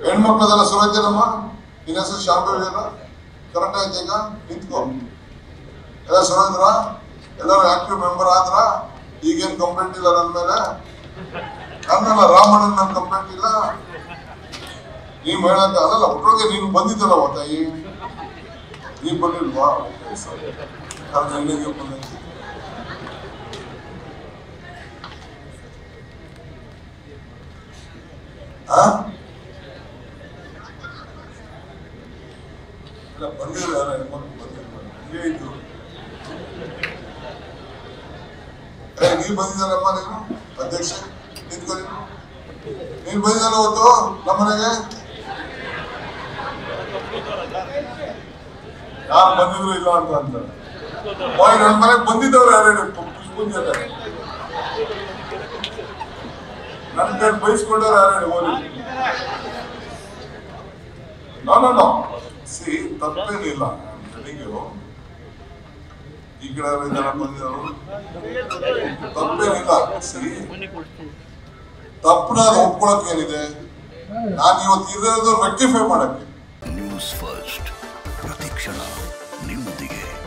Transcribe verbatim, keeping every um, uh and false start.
ಹೆಣ್ಮಕ್ಳದೆಲ್ಲ ಸುರಜ್ಜನಮ್ಮ ನಿನ್ನ ಹೆಸರು ಶಾಂಭವಿ ಅಲ್ಲ ಕರೆಕ್ಟ್ ಆಯ್ತು ಈಗ ನಿಂತ್ಕೊ ಎಲ್ಲ ಸುರೇಂದ್ರ ಎಲ್ಲರೂ ಆಕ್ಟಿವ್ ಮೆಂಬರ್ ಆದ್ರ ಈಗೇನ್ ಕಂಪ್ಲೇಂಟ್ ಇಲ್ಲ ನನ್ನ ಮೇಲೆ ನನ್ನಲ್ಲ ರಾಮಣ್ಣನ ನನ್ನ ಕಂಪ್ಲೇಂಟ್ ಇಲ್ಲ ನೀವ್ ಹೇಳಂತ ಅಲ್ಲಲ್ಲ ಒಟ್ಟೊಳಗೆ ನೀನು ಬಂದಿದ್ದಲ್ಲ ತಾಯಿ ನೀವ್ ಬಂದಿಲ್ವಾ ಬಂದ ಬಂದಿಲ್ಲ ಬಂದಿಲ್ಲ ಇದ್ರು ನೀವ್ ಬಂದಿದ್ದಾರಮ್ಮ ನೀನು ಅಧ್ಯಕ್ಷ ನಿಂತ್ಕೊ ನೀನ್ ಬಂದಿದ್ದಲ್ಲ ಅವತ್ತು ನಮ್ಮನೆಗೆ ಯಾರು ಬಂದಿದ್ರು ಇಲ್ಲ ಅಂತ ಅಂತಾರೆ ನನ್ನ ಮನೆಗೆ ಬಂದಿದ್ದವ್ರು ಯಾರು ಪುಷ್ಪನ್ ಜೊತೆ ನನ್ನ ಕೈ ಬಯಸ್ಕೊಂಡವ್ರು ಯಾರು ಹೋಗಿ ನೋ ನೋ ನೋ ಸಿ ತಪ್ಪೇನಿಲ್ಲ ನನಗೂ ಈ ಕಡೆ ಜನ ಬಂದಿರೋರು ತಪ್ಪೇನಿಲ್ಲ ಸಿ ತಪ್ಪನ ಒಪ್ಕೊಳಕ್ ಏನಿದೆ ನಾನು ಇವತ್ತು ಇರೋದು ರೆಕ್ಟಿಫೈ ಮಾಡಕ್ಕೆ ನ್ಯೂಸ್ ಫಸ್ಟ್ ಪ್ರತಿಕ್ಷಣ ನಿಮ್ಮೊಂದಿಗೆ.